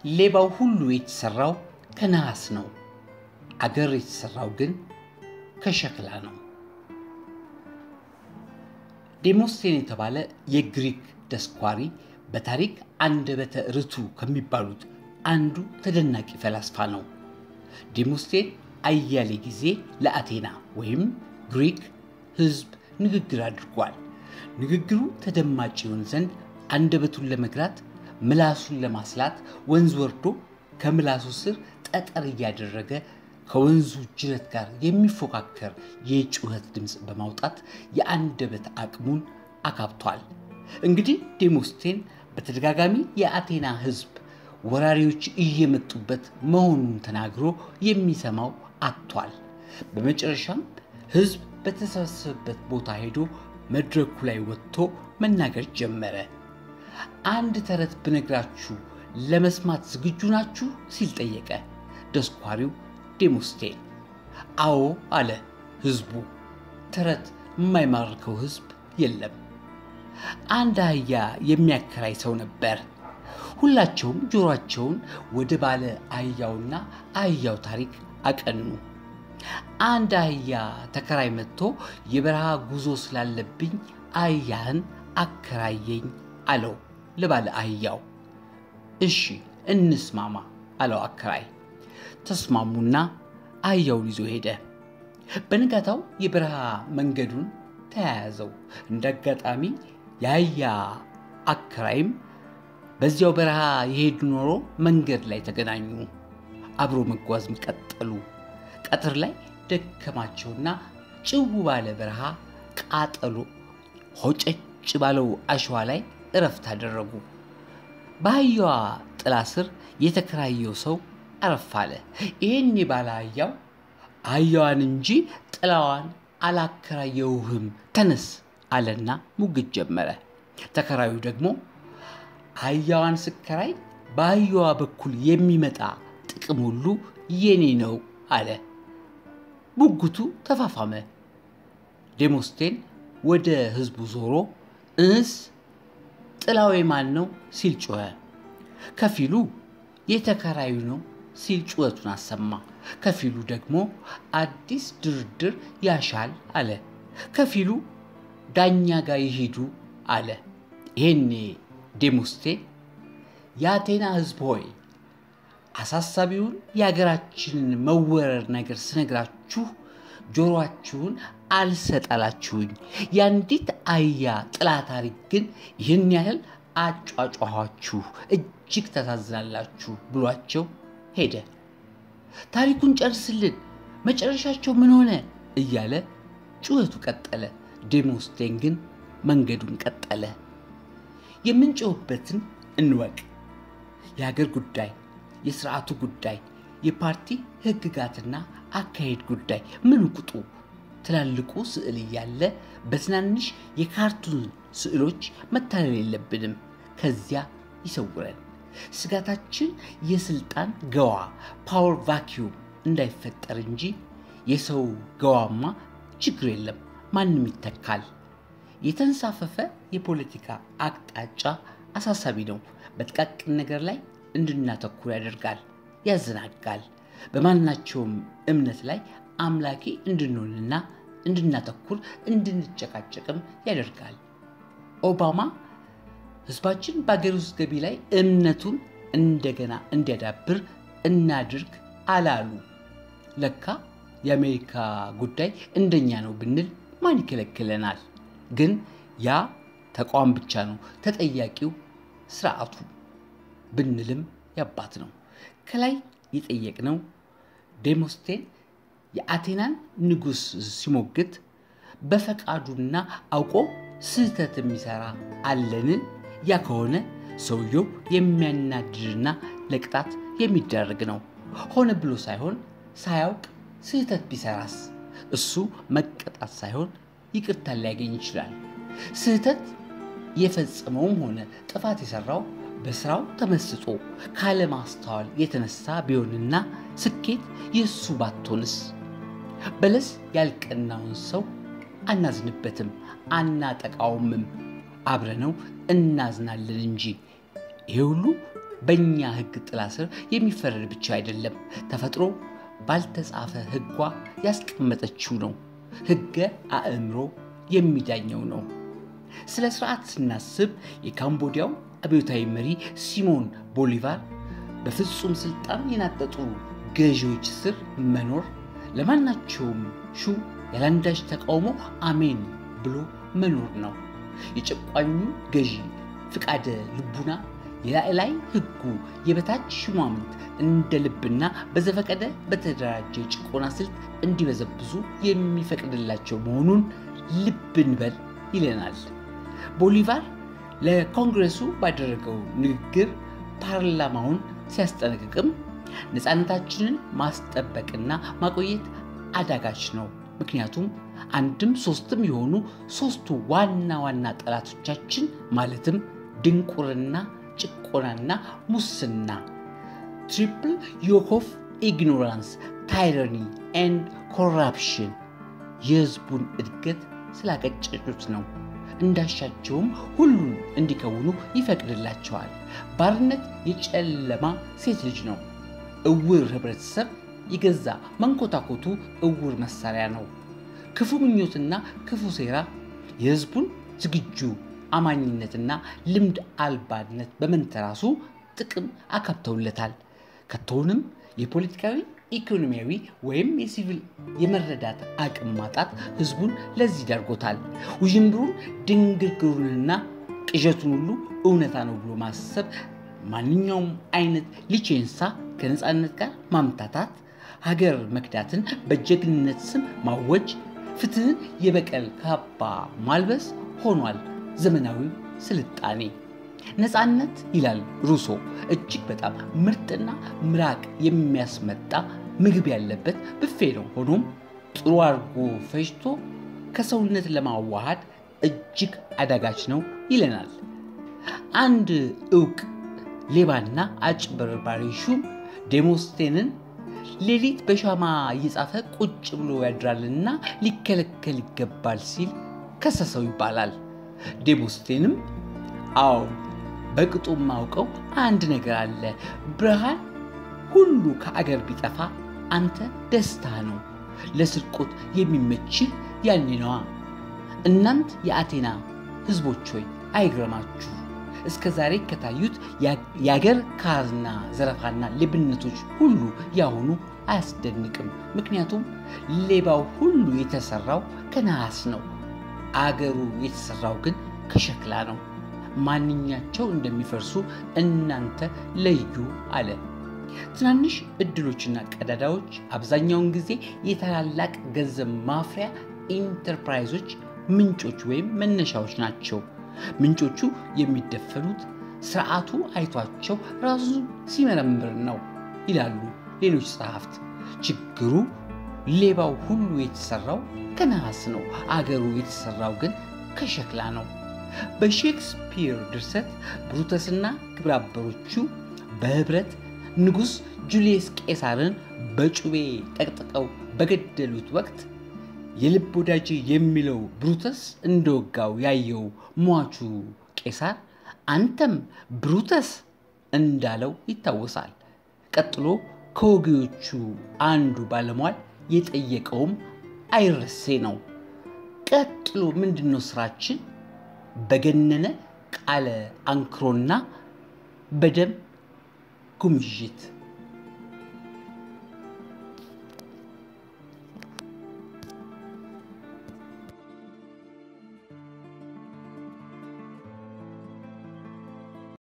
ሌባው ሁሉ የተሰራው ከነሐስ ነው አገር የተሰራው ግን ከሸክላ ነው ዴሞስቴን የተባለ የግሪክ ደስኳሪ በታሪክ አንደበተ ርቱ ከሚባሉት አንዱ ተደናቂ ፈላስፋ ነው ዴሞስቴን አያሌ ጊዜ ለአቴና ወይም ግሪክ ህዝብ ንግግር አድርጓል ንግግሩ ተደማጭ ይሆን ዘንድ አንደበቱን ለመግራት ምላሱን ለማስላት ወንዝ ወርዶ ከምላሱ ስር ጠጠር ያደረገ ከወንዙ ጅረት ጋር የሚፎካከር የጩኸት ድምጽ በማውጣት የአንደበት አቅሙን አካብቷል እንግዲህ ዴሞስቴን በተደጋጋሚ የአቴና ህዝብ ወራሪዎች እየመጡበት መሆኑን ተናግሮ የሚሰማው አጥቷል በመጨረሻም ህዝብ በተሰበሰበበት ቦታ ሄዶ መድረኩ ላይ ወጥቶ መናገር ጀመረ አንድ ተረት ብነግራችሁ ለመስማት ዝግጁ ናችሁ ሲል ጠየቀ ደስኳሪው ዴሞስቴን አዎ አለ ህዝቡ ተረት የማይማርከው ህዝብ የለም አንድ አህያ የሚያከራይ ሰው ነበር ሁላቸውም ጆሮአቸውን ወደ ባለ አህያውና አህያው ታሪክ አቀኑ አንድ አህያ ተከራይ መጥቶ የበረሃ ጉዞ ስላለብኝ አህያን አከራየኝ አለው ለባለ አህያው እሺ እንስማማ አለው አከራይ ተስማሙና አህያውን ይዞ ሄደ በንጋታው የበረሃ መንገዱን ተያያዘው እንደጋጣሚ የአህያ አከራይም በዚያው በረሃ ይሄዱ ኖሮ መንገድ ላይ ተገናኙ አብሮ መጓዝም ቀጠሉ ቀጥር ላይ ደከማቸውና ጭው ባለ በረሃ ቃጠሎ ሆጨጭ ባለው አሸዋ ላይ እረፍት አደረጉ በአህያዋ ጥላ ስር የተከራየው ሰው አረፋለ ይሄን ባለ አህያዋን እንጂ ጥላዋን አላከራየውህም ተነስ አለና ሙግት ጀመረ ተከራዩ ደግሞ አህያዋን ስከራይ በአህያዋ በኩል የሚመጣ ጥቅም ሁሉ የኔ ነው አለ ሙግቱ ተፋፋመ ዴሞስቴን ወደ ህዝቡ ዞሮ ጥላው የማን ነው ሲል ጮኸ ከፊሉ የተከራዩ ነው ሲል ጩኸቱን አሰማ ከፊሉ ደግሞ አዲስ ድርድር ያሻል አለ ከፊሉ ዳኛ ጋር ይሄዱ አለ ይሄኔ ዴሞስቴን የአቴና ህዝብ ሆይ አሳሳቢውን የሀገራችንን መወረር ነገር ስነግራችሁ ጆሮአችሁን አልሰጣላችሁኝ ያንዲት አህያ ጥላ ታሪክ ግን ይህን ያህል አጫጫኋችሁ እጅግ ተሳዝናላችሁ ብሏቸው ሄደ ታሪኩን ጨርስልን መጨረሻቸው ምን ሆነ እያለ ጩኸቱ ቀጠለ ዴሞስቴን ግን መንገዱን ቀጠለ የምንጮህበትን እንወቅ የሀገር ጉዳይ የሥርዓቱ ጉዳይ የፓርቲ ህግጋትና አካሄድ ጉዳይ ምን ቁጡ ትላልቁ ስዕል ያለ በትናንሽ የካርቱን ስዕሎች መታለል የለብንም ከዚያ ይሰውረን ስጋታችን የስልጣን ገዋ ፓወር ቫኪዩም እንዳይፈጠር እንጂ የሰው ገዋማ ችግር የለም ማንንም ይተካል የተንሳፈፈ የፖለቲካ አቅጣጫ አሳሳቢ ነው በጥቃቅን ነገር ላይ እንድናተኩር ያደርጋል ያዘናጋል በማናቸውም እምነት ላይ አምላኪ እንድንሆንና እንድናተኩር እንድንጨቃጨቅም ያደርጋል ኦባማ ህዝባችን በአገር ውስጥ ገቢ ላይ እምነቱን እንደገና እንዲያዳብር እናድርግ አላሉ ለካ የአሜሪካ ጉዳይ እንደኛ ነው ብንል ማን ይከለክለናል ግን ያ ተቋም ብቻ ነው ተጠያቂው ስርዓቱ ብንልም ያባት ነው ከላይ የጠየቅነው ዴሞስቴን የአቴናን ንጉስ ሲሞግት በፈቃዱና አውቆ ስህተት የሚሰራ አለን ያ ከሆነ ሰውየው የሚያናድድና ለቅጣት የሚደረግ ነው ሆነ ብሎ ሳይሆን ሳያውቅ ስህተት ቢሰራስ እሱ መቀጣት ሳይሆን ይቅርታ ሊያገኝ ይችላል ስህተት የፈጸመውም ሆነ ጥፋት የሰራው በስራው ተመስጦ ካለ ማስተዋል የተነሳ ቢሆንና ስኬት የሱ ባትሆንስ በለስ ያልቀናውን ሰው አናዝንበትም አናጠቃውምም አብረነው እናዝናለን እንጂ ይሄ ሁሉ በእኛ ሕግ ጥላ ስር የሚፈረድ ብቻ አይደለም፣ ተፈጥሮ ባልተጻፈ ሕጓ ያስቀመጠችው ነው። ሕገ አእምሮ የሚዳኘው ነው። ስለ ሥርዓት ስናስብ የካምቦዲያው አብዮታዊ መሪ ሲሞን ቦሊቫር በፍጹም ስልጣን የናጠጡ ገዢዎች ስር መኖር ለማናቸውም ሹም ያላንዳች ተቃውሞ አሜን ብሎ መኖር ነው። የጨቋኙ ገዢ ፍቃደ ልቡና የላይ ሕጉ የበታች ሹማምንት እንደ ልብና በዘፈቀደ በተደራጀ ጭቆና ስልት እንዲበዘብዙ የሚፈቅድላቸው መሆኑን ልብ እንበል ይለናል። ቦሊቫር ለኮንግረሱ ባደረገው ንግግር ፓርላማውን ሲያስጠነቅቅም ነፃነታችንን ማስጠበቅና ማቆየት አዳጋች ነው፣ ምክንያቱም አንድም ሶስትም የሆኑ ሶስቱ ዋና ዋና ጠላቶቻችን ማለትም ድንቁርና፣ ጭቆናና ሙስና ትሪፕል ዮክ ኦፍ ኢግኖራንስ ታይራኒ ኤንድ ኮራፕሽን የሕዝቡን እድገት ስላቀጨጩት ነው። እንዳሻቸውም ሁሉን እንዲከውኑ ይፈቅድላቸዋል። ባርነት የጨለማ ሴት ልጅ ነው። እውር ህብረተሰብ ይገዛ መንኮታኮቱ እውር መሳሪያ ነው። ክፉ ምኞትና ክፉ ሴራ የሕዝቡን ዝግጁ አማኝነትና ልምድ አልባነት በመንተራሱ ጥቅም አካብተውለታል። ከቶንም የፖለቲካዊ ኢኮኖሚያዊ ወይም የሲቪል የመረዳት አቅም ማጣት ሕዝቡን ለዚህ ዳርጎታል። ውዥንብሩን ድንግርግሩንና ቅዠቱን ሁሉ እውነታ ነው ብሎ ማሰብ፣ ማንኛውም አይነት ሊቼንሳ ከነፃነት ጋር ማምታታት፣ ሀገር መክዳትን በጀግንነት ስም ማወጅ፣ ፍትህን የበቀል ካባ ማልበስ ሆኗል ዘመናዊ ስልጣኔ። ነፃነት ይላል ሩሶ እጅግ በጣም ምርጥና ምራቅ የሚያስመጣ ምግብ ያለበት ብፌ ነው። ሆኖም ጥሩ አርጎ ፈጅቶ ከሰውነት ለማዋሃድ እጅግ አዳጋች ነው ይለናል። አንድ ዕውቅ ሌባና አጭበርባሪ ሹም ዴሞስቴንን ሌሊት በሻማ እየጻፈ ቁጭ ብሎ ያድራልና ሊከለከል ይገባል ሲል ከሰሰው ይባላል። ዴሞስቴንም አዎ በቅጡ ማውቀው አንድ ነገር አለ፣ ብርሃን ሁሉ ከአገር ቢጠፋ አንተ ደስታ ነው፣ ለስርቆት የሚመችህ ያኔ ነዋ። እናንት የአቴና ሕዝቦች ሆይ አይግረማችሁ፣ እስከ ዛሬ ከታዩት የአገር ካዝና ዘረፋና ሌብነቶች ሁሉ ያሁኑ አያስደንቅም። ምክንያቱም ሌባው ሁሉ የተሰራው ከነሐስ ነው፣ አገሩ የተሰራው ግን ከሸክላ ነው። ማንኛቸው እንደሚፈርሱ እናንተ ለዩ አለ። ትናንሽ እድሎችና ቀዳዳዎች አብዛኛውን ጊዜ የታላላቅ ገንዘብ ማፍሪያ ኢንተርፕራይዞች ምንጮች ወይም መነሻዎች ናቸው። ምንጮቹ የሚደፈኑት ስርዓቱ አይቷቸው ራሱን ሲመረምር ነው ይላሉ ሌሎች ጸሐፍት። ችግሩ ሌባው ሁሉ የተሰራው ከነሐስ ነው፣ አገሩ የተሰራው ግን ከሸክላ ነው። በሼክስፒር ድርሰት ብሩተስና ግብረአበሮቹ በህብረት ንጉሥ ጁልየስ ቄሳርን በጩቤ ጠቅጥቀው በገደሉት ወቅት የልብ ወዳጅ የሚለው ብሩተስ እንደወጋው ያየው ሟቹ ቄሳር አንተም ብሩተስ እንዳለው ይታወሳል። ቀጥሎ ከወጊዎቹ አንዱ ባለሟል የጠየቀውም አይረሴ ነው። ቀጥሎ ምንድነው ስራችን? በገነነ ቃለ አንክሮና በደም ጉምዥት